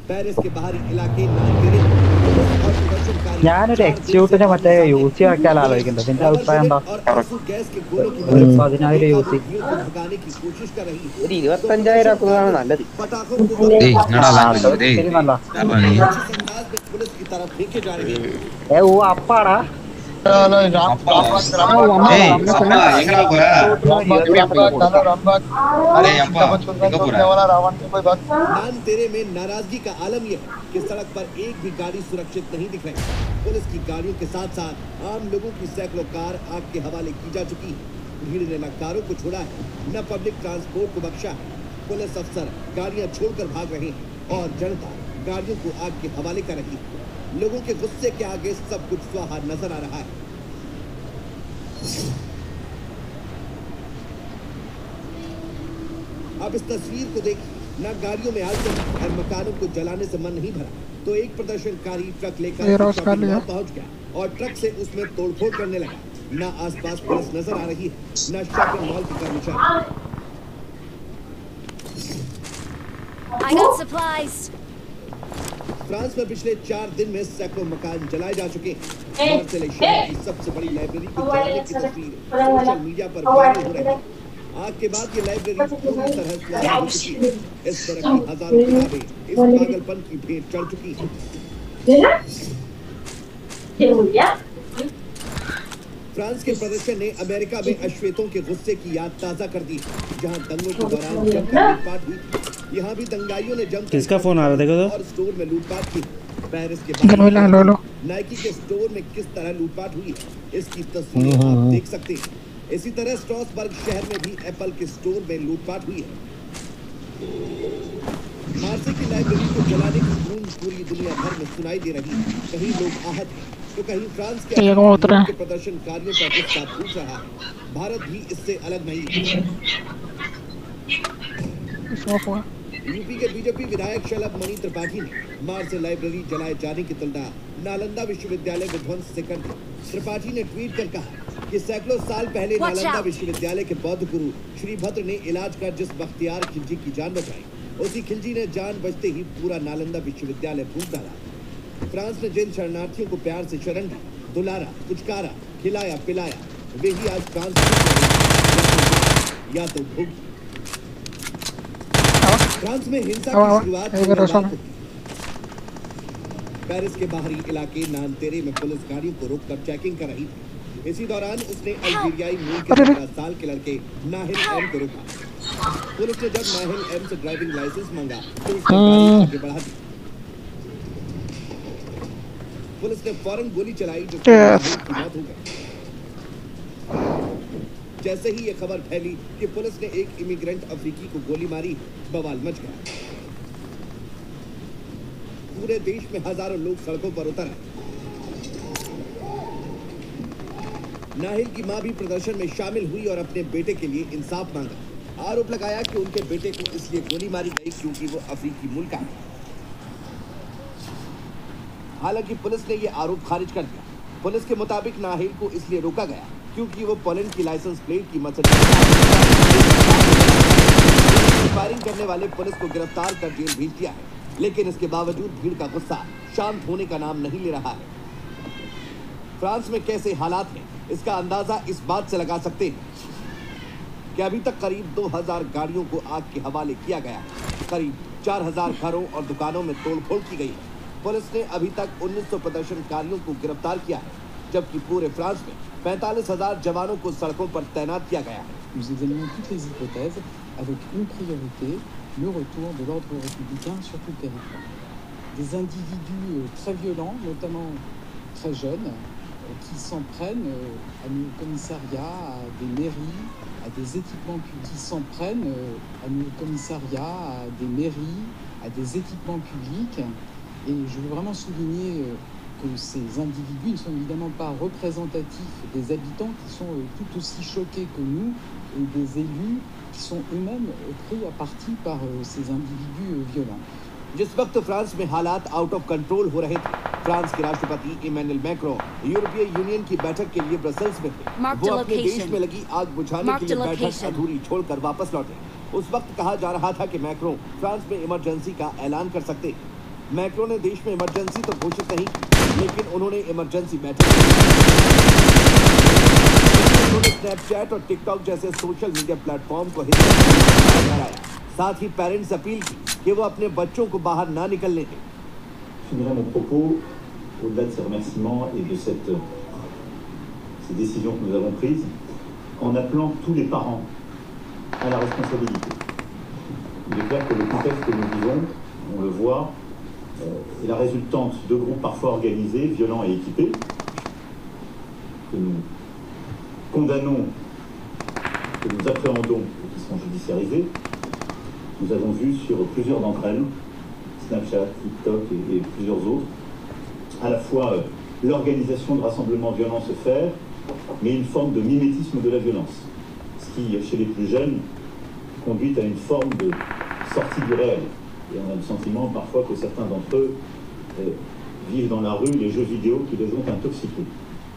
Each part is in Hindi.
पेरिस के बाहरी इलाके नानगेरे और प्रदर्शनकारी ഞാനൊരു എക്സ്ക്യൂട്ടിനെ മറ്റേ യൂസി വെക്കാൻ ആലോചിക്കുന്നുണ്ട്. നിന്റെ അഭിപ്രായം എന്താ? और आंसू गैस के गोलों की मदद से 10,000 यूसी बेकाबू भीड़ को भगाने की कोशिश कर रही है। ഒരു 25,000 ആക്കുന്നതാണ് നല്ലത്. पटाखों को वक्त டேய் என்னடா லாங்குவேஜ் അതൊരു டேய் ശരി നല്ല राक्षस अंदाज में पुलिस की तरफ फेंके जा रहे हैं। ഓ അപ്പാടാ அப்பா ஏய் அப்பா எங்கடா போற டேய் அப்பா எங்க போற नान तेरे में नाराजगी का आलम यह है कि सड़क पर एक भी गाड़ी सुरक्षित नहीं दिख रही। पुलिस की गाड़ियों के साथ साथ आम लोगों की सैकड़ों कार आग के हवाले की जा चुकी है। भीड़ ने न कारों को छोड़ा है न पब्लिक ट्रांसपोर्ट को बख्शा है। पुलिस अफसर गाड़ियां छोड़कर भाग रहे हैं और जनता गाड़ियों को आग के हवाले कर रही है। लोगों के गुस्से के आगे सब कुछ स्वाहा नजर आ रहा है। अब इस तस्वीर को देखिए, न गाड़ियों में आग लगी और मकानों को जलाने से मन नहीं भरा तो एक प्रदर्शनकारी ट्रक लेकर शॉपिंग मॉल पहुंच गया और ट्रक से उसमें तोड़फोड़ करने लगा। न आसपास पुलिस नजर आ रही है न शॉपिंग मॉल के कर्मचारी। I got supplies. फ्रांस में पिछले 4 दिन में सैकड़ों मकान जलाए जा चुके हैं। मार्सेले शहर की सबसे बड़ी लाइब्रेरी को जलाने की तस्वीर सोशल मीडिया पर वायरल हो रही है। आग के बाद ये लाइब्रेरी पूरी तरह स्वाहा हो चुकी है। इस तरह की हजारों किताबें इस पागलपन की भेंट चढ़ चुकी हैं। फ्रांस के प्रदर्शन ने अमेरिका में अश्वेतों के गुस्से की याद ताजा कर दी। जहां दंगों के दौरान जमकर लूटपाट हुई, यहाँ भी दंगाइयों ने जमकर किसका फोन आ रहा देखो तो और स्टोर में लूटपाट की। पेरिस के बाहर नाइकी के स्टोर में किस तरह लूटपाट हुई इसकी तस्वीर आप देख सकते हैं। इसी तरह स्ट्रासबर्ग शहर में भी एप्पल के स्टोर में लूटपाट हुई है। मार्से की लाइब्रेरी को जलाने की धूम पूरी दुनिया भर में सुनाई दे रही है। कहीं लोग आहत हैं तो कहीं फ्रांस के प्रदर्शनकारियों का गुस्सा फूट रहा है। भारत भी इससे अलग नहीं है। यूपी के बीजेपी विधायक शलभ मणि त्रिपाठी ने मार्से लाइब्रेरी जलाए जाने की तुलना नालंदा विश्वविद्यालय विध्वंस से कर दी। त्रिपाठी ने ट्वीट कर कहा कि सैकड़ों साल पहले नालंदा विश्वविद्यालय के बौद्ध गुरु श्रीभद्र ने इलाज कर जिस बख्तियार खिलजी की जान बचाई, उसी खिलजी ने जान बचते ही पूरा नालंदा विश्वविद्यालय फूंक डाला। फ्रांस ने जिन शरणार्थियों को प्यार से शरण दी, दुलारा, पुचकारा, खिलाया पिलाया, वे ही आज फ्रांस या तो भोगी। फ्रांस में हिंसा की शुरुआत पेरिस के बाहरी इलाके नानतेरे में पुलिस गाड़ियों को रोककर चेकिंग कर रही थी। इसी दौरान उसने अल्जीरियाई मूल के 17 साल के लड़के नाहिल एम को रोका। पुलिस ने जब नाहिल एम से ड्राइविंग लाइसेंस मांगा तो उसने गाड़ी आगे बढ़ा दी। पुलिस ने फौरन गोली चलाई जिससे मौत हो गई। जैसे ही ये खबर फैली कि पुलिस ने एक इमिग्रेंट अफ्रीकी को गोली मारी, बवाल मच गया। पूरे देश में हजारों लोग सड़कों पर उतर आए। नाहिल की मां भी प्रदर्शन में शामिल हुई और अपने बेटे के लिए इंसाफ मांगा। आरोप लगाया कि उनके बेटे को इसलिए गोली मारी गई क्योंकि वो अफ्रीकी मूल का है। हालांकि पुलिस ने ये आरोप खारिज कर दिया। पुलिस के मुताबिक नाहिल को इसलिए रोका गया क्योंकि वो पोलैंड की लाइसेंस प्लेट की फायरिंग करने वाले पुलिस को गिरफ्तार कर जेल भेज दिया है। लेकिन इसके बावजूद भीड़ का गुस्सा शांत होने का नाम नहीं ले रहा है। फ्रांस में कैसे हालात हैं इसका अंदाजा इस बात से लगा सकते हैं कि अभी तक करीब 2000 गाड़ियों को आग के हवाले किया गया है। करीब 4000 घरों और दुकानों में तोड़फोड़ की गई है। पुलिस ने अभी तक 1900 प्रदर्शनकारियों को गिरफ्तार किया है, जबकि पूरे फ्रांस में 45,000 जवानों को सड़कों पर तैनात किया गया है। Nous examinons toutes les hypothèses avec une priorité, le retour de l'ordre républicain sur tout le territoire. Des individus très violents, notamment très jeunes, qui s'en prennent à nos commissariats, à des mairies, à des équipements publics, qui s'en prennent à nos commissariats, à des mairies, à des équipements publics. Et je veux vraiment souligner que ces individus ne sont évidemment pas représentatifs des habitants qui sont tout aussi choqués que nous et des élus qui sont eux-mêmes pris à partie par ces individus violents. जिस वक्त फ्रांस में हालात आउट ऑफ कंट्रोल हो रहे थे, फ्रांस के राष्ट्रपति इमैनुअल मैक्रो यूरोपीय यूनियन की बैठक के लिए ब्रसेल्स में थे। वो अपने देश में लगी आग बुझाने के लिए बैठक अधूरी छोड़कर वापस लौटे। उस वक्त कहा जा रहा था कि मैक्रो फ्रांस में इमरजेंसी का ऐलान कर सकते। मैक्रो ने देश में इमरजेंसी तो घोषित नहीं की, लेकिन उन्होंने इमरजेंसी बैठक उन्होंने स्नैपचैट और टिकटॉक जैसे सोशल मीडिया प्लेटफॉर्म को हिस्सा ठहराया। साथ ही पेरेंट्स अपील की कि वो अपने बच्चों को बाहर ना निकलने दें। Finirai mon propos au-delà de ces remerciements et de ces décisions que nous avons prises en appelant tous les parents à la responsabilité. Il est clair que le contexte que nous vivons, on le voit, est la résultante de groupes parfois organisés, violents et équipés, que nous condamnons, que nous appréhendons et qui seront judiciarisés. Nous avons vu sur plusieurs d'entre elles, Snapchat, TikTok et plusieurs autres, à la fois l'organisation de rassemblements violents se faire, mais une forme de mimétisme de la violence, ce qui, chez les plus jeunes, conduit à une forme de sortie du réel. Et on a le sentiment parfois que certains d'entre eux vivent dans la rue les jeux vidéo qui les ont intoxiqués.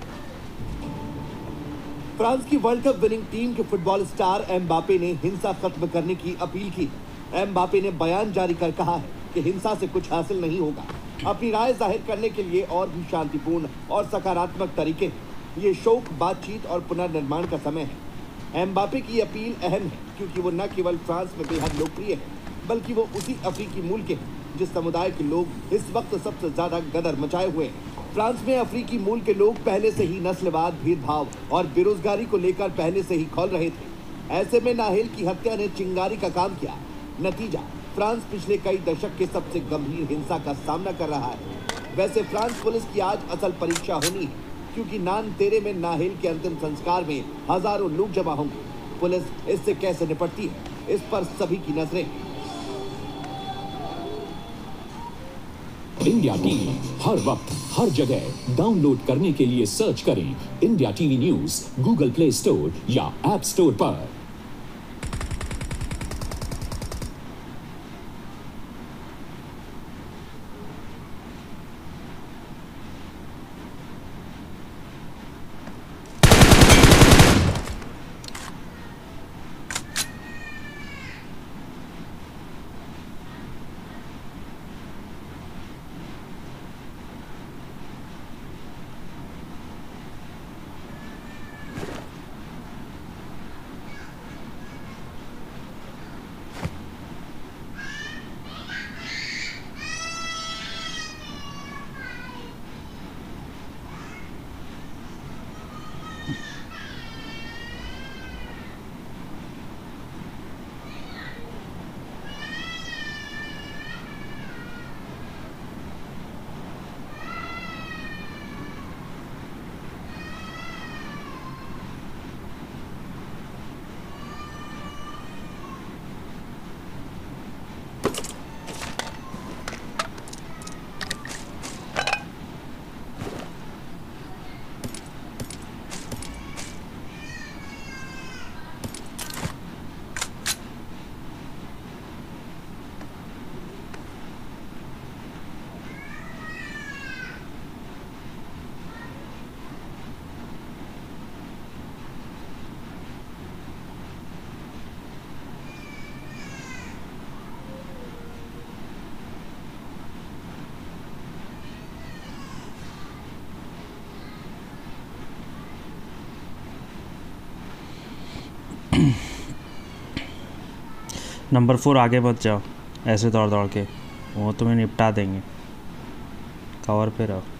France की वर्ल्ड कप विनिंग टीम के फुटबॉल स्टार एम्बापे ने हिंसा खत्म करने की अपील की। एम्बापे ने बयान जारी कर कहा है कि हिंसा से कुछ हासिल नहीं होगा। अपनी राय जाहिर करने के लिए और भी शांतिपूर्ण और सकारात्मक तरीके हैं। ये शोक, बातचीत और पुनर्निर्माण का समय है। एम्बापे की अपील अहम है क्योंकि वो न केवल फ्रांस में बेहद लोकप्रिय है, बल्कि वो उसी अफ्रीकी मूल के हैं जिस समुदाय के लोग इस वक्त सबसे ज्यादा गदर मचाए हुए हैं। फ्रांस में अफ्रीकी मूल के लोग पहले से ही नस्लवाद, भेदभाव और बेरोजगारी को लेकर पहले से ही खौल रहे थे। ऐसे में नाहेल की हत्या ने चिंगारी का काम किया। नतीजा, फ्रांस पिछले कई दशक के सबसे गंभीर हिंसा का सामना कर रहा है। वैसे फ्रांस पुलिस की आज असल परीक्षा होनी है, क्योंकि नान तेरे में नाहेल के अंतिम संस्कार में हजारों लोग जमा होंगे। पुलिस इससे कैसे निपटती है, इस पर सभी की नजरें। इंडिया टीवी हर वक्त हर जगह डाउनलोड करने के लिए सर्च करें India TV news Google Play Store या ऐप स्टोर पर। नंबर 4 आगे मत जाओ, ऐसे दौड़ दौड़ के, वो तुम्हें निपटा देंगे। कवर पे रहो।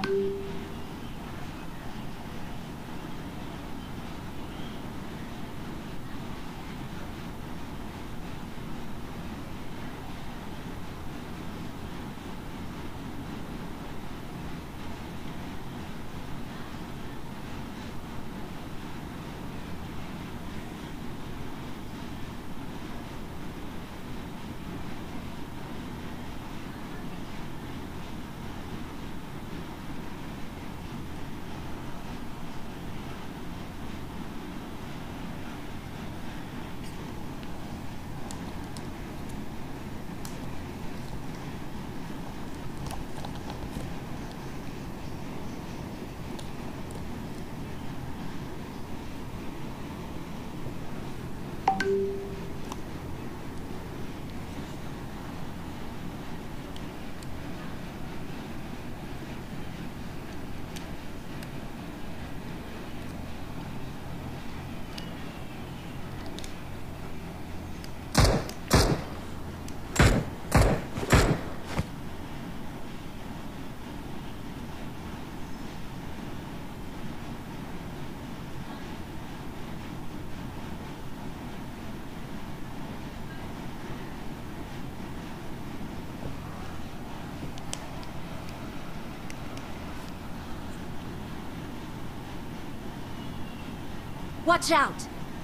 Watch out!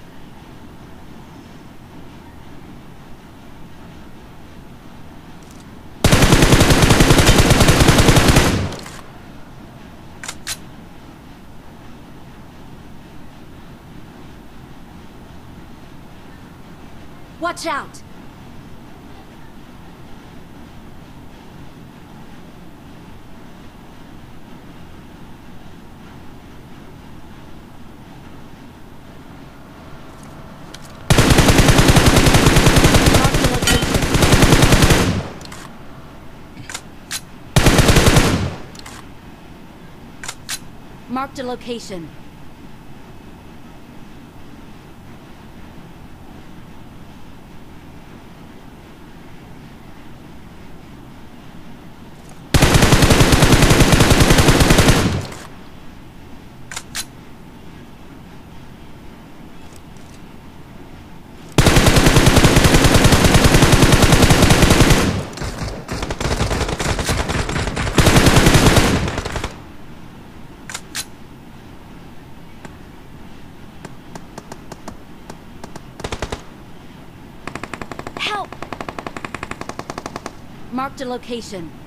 Watch out! Marked a location. Help! Marked a location.